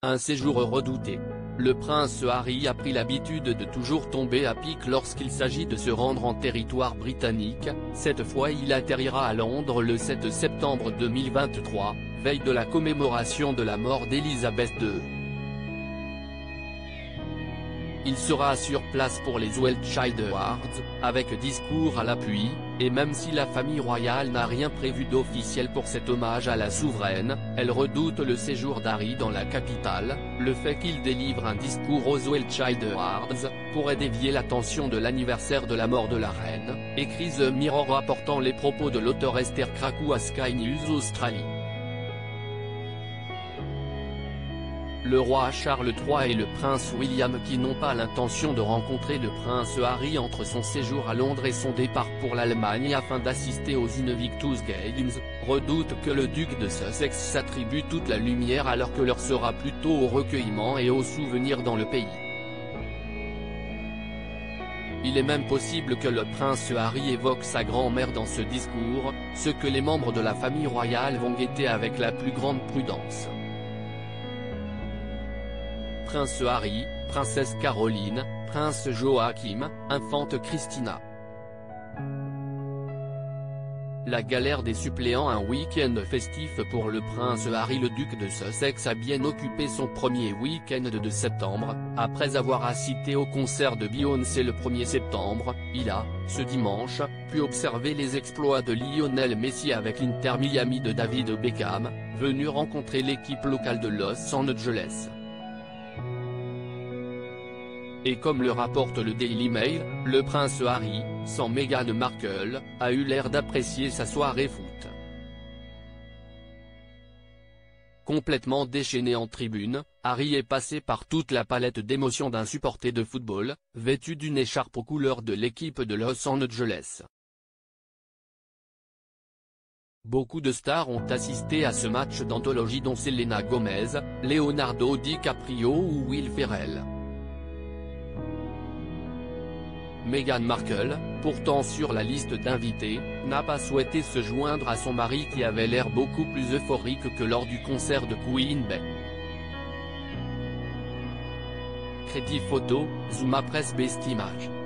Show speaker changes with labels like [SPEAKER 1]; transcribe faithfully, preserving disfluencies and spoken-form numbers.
[SPEAKER 1] un séjour redouté. Le prince Harry a pris l'habitude de toujours tomber à pic lorsqu'il s'agit de se rendre en territoire britannique. Cette fois il atterrira à Londres le sept septembre deux mille vingt-trois, veille de la commémoration de la mort d'Élisabeth deux. Il sera sur place pour les Wiltshire Awards, avec discours à l'appui, et même si la famille royale n'a rien prévu d'officiel pour cet hommage à la souveraine, elle redoute le séjour d'Harry dans la capitale. Le fait qu'il délivre un discours aux Wiltshire Awards pourrait dévier l'attention de l'anniversaire de la mort de la reine, écrit The Mirror rapportant les propos de l'auteur Esther Krakou à Sky News Australie. Le roi Charles trois et le prince William, qui n'ont pas l'intention de rencontrer le prince Harry entre son séjour à Londres et son départ pour l'Allemagne afin d'assister aux Invictus Games, redoutent que le duc de Sussex s'attribue toute la lumière alors que l'heure sera plutôt au recueillement et aux souvenirs dans le pays. Il est même possible que le prince Harry évoque sa grand-mère dans ce discours, ce que les membres de la famille royale vont guetter avec la plus grande prudence. Prince Harry, princesse Caroline, prince Joachim, infante Christina. La galère des suppléants. Un week-end festif pour le prince Harry. Le duc de Sussex a bien occupé son premier week-end de septembre, après avoir assisté au concert de Beyoncé le premier septembre. Il a, ce dimanche, pu observer les exploits de Lionel Messi avec l'Inter Miami de David Beckham, venu rencontrer l'équipe locale de Los Angeles. Et comme le rapporte le Daily Mail, le prince Harry, sans Meghan Markle, a eu l'air d'apprécier sa soirée foot. Complètement déchaîné en tribune, Harry est passé par toute la palette d'émotions d'un supporter de football, vêtu d'une écharpe aux couleurs de l'équipe de Los Angeles. Beaucoup de stars ont assisté à ce match d'anthologie dont Selena Gomez, Leonardo DiCaprio ou Will Ferrell. Meghan Markle, pourtant sur la liste d'invités, n'a pas souhaité se joindre à son mari qui avait l'air beaucoup plus euphorique que lors du concert de Queen Bee. Crédit photo, Zuma Press Best Image.